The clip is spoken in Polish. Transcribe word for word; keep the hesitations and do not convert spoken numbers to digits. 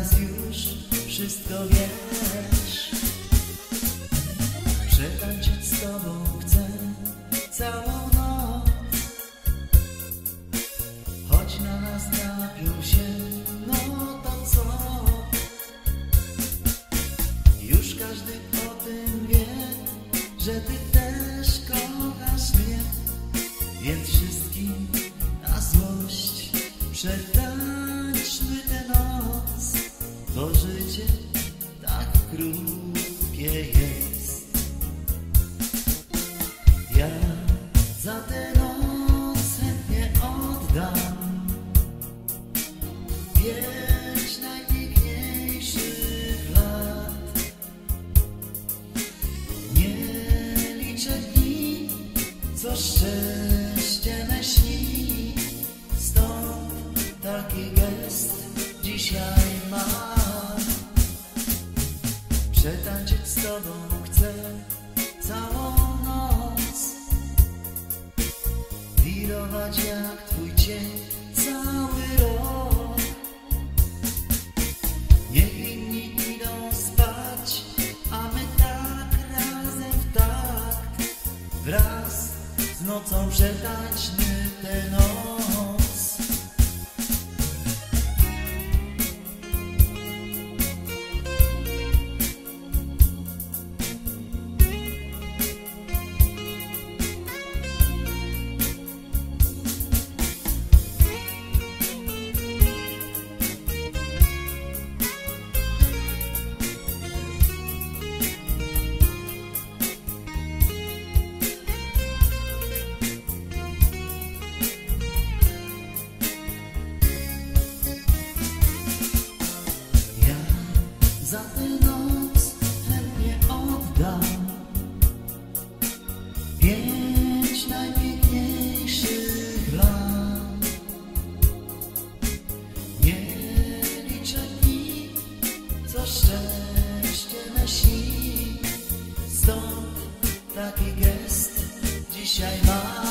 teraz już wszystko wiesz. Przetańczyć z tobą chcę całą noc, choć na nas napił się, no to co? Już każdy o tym wie, że ty też kochasz mnie, więc wszystkim na złość przetańczmy tę noc, bo życie tak krótkie jest. Ja za tę noc chętnie oddam pięć najpiękniejszych lat. Nie liczę dni, co szczęście me śni, stąd taki gest dzisiaj mam. Przetańczyć z tobą chcę całą noc, wirować jak twój cień cały rok. Niech inni idą spać, a my tak razem w takt, wraz z nocą przetańczmy tę noc. Za tę noc chętnie oddam pięć najpiękniejszych lat. Nie liczę dni, co szczęście me śni, stąd taki gest dzisiaj mam.